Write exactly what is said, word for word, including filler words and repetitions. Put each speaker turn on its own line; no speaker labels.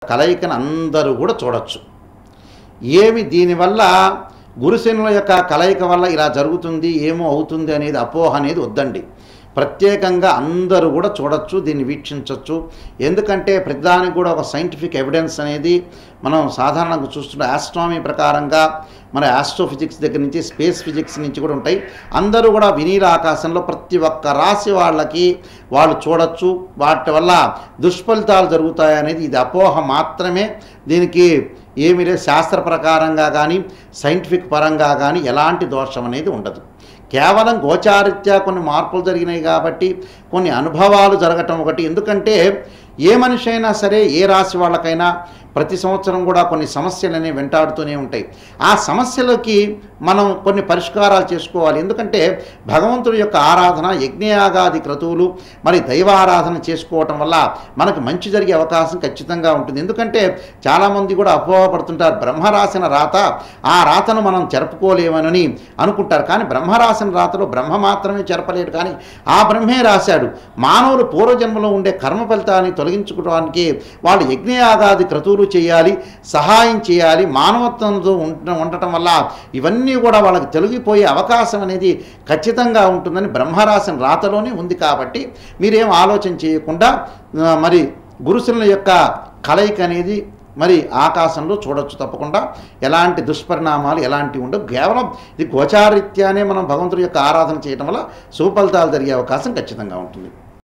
కలయికను అందరూ కూడా చూడొచ్చు. ఏమి దీనివల్ల గురుశనుల యొక్క కలయిక వల్ల ఇలా జరుగుతుంది ఏమో అవుతుంది అనేది అపోహ అనేది వద్దండి. ప్రత్యేకంగా అందరూ కూడా చూడొచ్చు, దీన్ని వీక్షించవచ్చు. ఎందుకంటే ప్రతిదానికి కూడా ఒక సైంటిఫిక్ ఎవిడెన్స్ అనేది మనం సాధారణంగా చూస్తున్న ఆస్ట్రానమీ ప్రకారంగా మన ఆస్ట్రోఫిజిక్స్ దగ్గర నుంచి స్పేస్ ఫిజిక్స్ నుంచి కూడా ఉంటాయి. అందరూ కూడా వినీల ఆకాశంలో ప్రతి ఒక్క రాశి వాళ్ళకి వాళ్ళు చూడొచ్చు. వాటి వల్ల దుష్ఫలితాలు జరుగుతాయనేది ఇది అపోహ మాత్రమే. దీనికి ఏమీ లేదు, శాస్త్ర ప్రకారంగా కానీ సైంటిఫిక్ పరంగా కానీ ఎలాంటి దోషం అనేది ఉండదు. కేవలం గోచారిత్యా కొన్ని మార్పులు జరిగినాయి కాబట్టి కొన్ని అనుభవాలు జరగటం ఒకటి. ఎందుకంటే ఏ మనిషి అయినా సరే ఏ రాశి వాళ్ళకైనా ప్రతి సంవత్సరం కూడా కొన్ని సమస్యలు అనేవి వెంటాడుతూనే ఉంటాయి. ఆ సమస్యలకి మనం కొన్ని పరిష్కారాలు చేసుకోవాలి. ఎందుకంటే భగవంతుడి యొక్క ఆరాధన, యజ్ఞయాగాది క్రతువులు, మరి దైవ ఆరాధన చేసుకోవటం వల్ల మనకు మంచి జరిగే అవకాశం ఖచ్చితంగా ఉంటుంది. ఎందుకంటే చాలామంది కూడా అపోహపడుతుంటారు, బ్రహ్మరాసిన రాత, ఆ రాతను మనం జరుపుకోలేమని అనుకుంటారు. కానీ బ్రహ్మరాసిన రాతలో బ్రహ్మ మాత్రమే జరపలేడు, కానీ ఆ బ్రహ్మే రాశాడు. మానవులు పూర్వజన్మలో ఉండే కర్మ ఫలితాన్ని తొలగించుకోవడానికి వాళ్ళు యజ్ఞయాగాది క్రతువులు చేయాలి, సహాయం చేయాలి. మానవత్వంతో ఉండటం వల్ల ఇవన్నీ కూడా వాళ్ళకి తొలగిపోయే అవకాశం అనేది ఖచ్చితంగా ఉంటుందని బ్రహ్మరాసిన రాతలోనే ఉంది. కాబట్టి మీరేం ఆలోచన చేయకుండా మరి గురుశనుల యొక్క కలయిక అనేది మరి ఆకాశంలో చూడొచ్చు. తప్పకుండా ఎలాంటి దుష్పరిణామాలు ఎలాంటివి ఉండవు. కేవలం ఇది గోచారీత్యానే మనం భగవంతుడి యొక్క ఆరాధన చేయడం వల్ల సుఫలితాలు జరిగే అవకాశం ఖచ్చితంగా ఉంటుంది.